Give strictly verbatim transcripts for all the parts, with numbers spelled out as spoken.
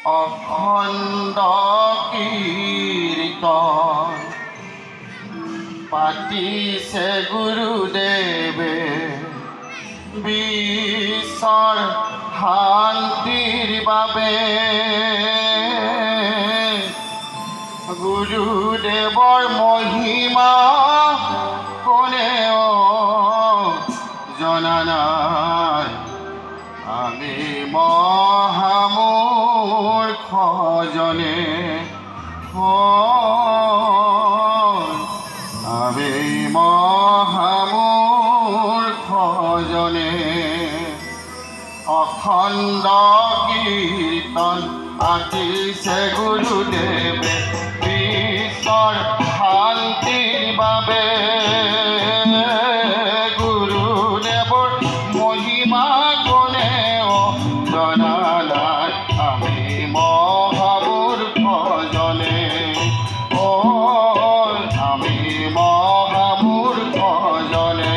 অখণ্ড কীৰ্তন পাতিছে গুৰুদেৱে বিশ্বৰ শান্তিৰ বাবে গুৰুদেৱৰ মহিমা কোনেও জনা নাই আমি মহামূৰ্খজনে আমি মহামূৰ্খজনে অখণ্ড কীৰ্তন পাতিছে গুৰুদেৱে বিশ্বৰ শান্তিৰ বাবে গুৰুদেৱৰ মহিমা কোনেও জনা নাই আমি মহামূৰ্খজনে ও আমি মহামূৰ্খজনে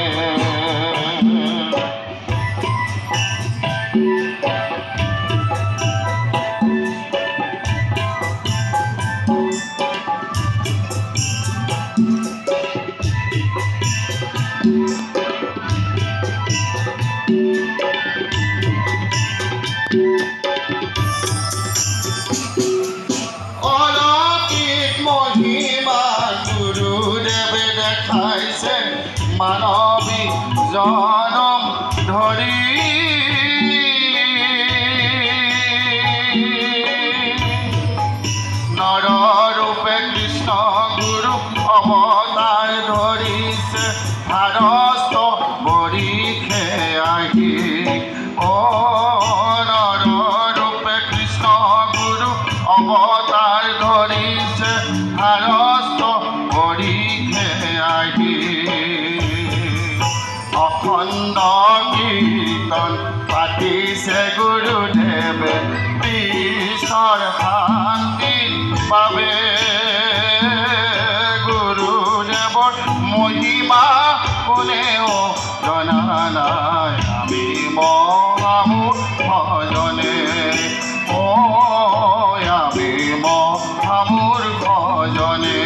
মানৱী জনম ধৰি নৰৰূপে কৃষ্ণ গুৰু অৱতাৰ ধৰিছে ভাৰত বৰিষে আহি অ নৰৰূপে কৃষ্ণ গুৰু অৱতাৰ ধৰিছে ভাৰত বৰিষে আহি অখণ্ড কীৰ্তন পাতিছে গুৰুদেৱে বিশ্বৰ শান্তিৰ বাবে গুৰুদেৱৰ মহিমা কোনেও জনা নাই আমি মহামূৰ্খজনে ও আমি মহামূৰ্খজনে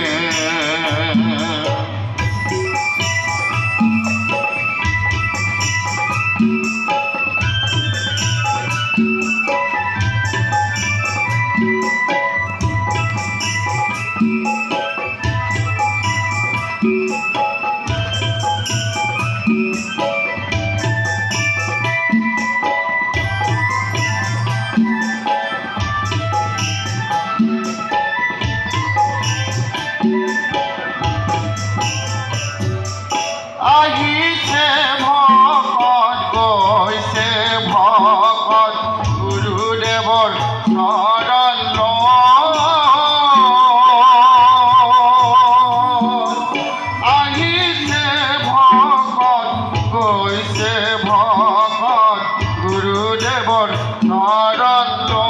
আহিছে ভকত গৈছে ভকত গুৰুদেৱৰ শৰণ আহিছে ভকত গৈছে ভকত গুৰুদেৱৰ শৰণ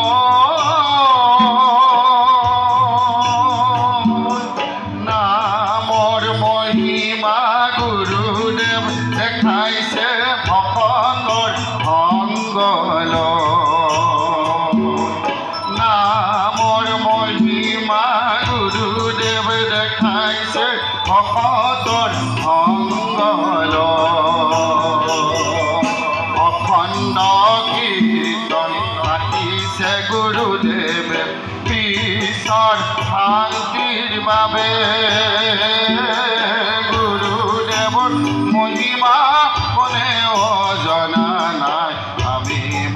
নামৰ মহিমা গুৰুদেৱ দেখাইছে ভকতৰ সংগল নামৰ মহিমা গুৰুদেৱ দেখাইছে ভকতৰ সংগল অখণ্ড কীৰ্তন পাতিছে গুৰুদেৱে বিশ্বৰ শান্তিৰ বাবে মহিমা কোনেও জনা নাই আমি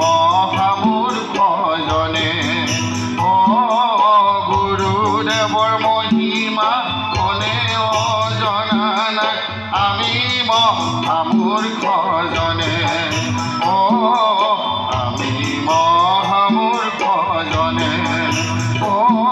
মহামূৰ্খজনে ও গুৰুদেৱৰ মহিমা কোনেও জনা নাই আমি মহামূৰ্খজনে ও আমি মহামূৰ্খজনে ও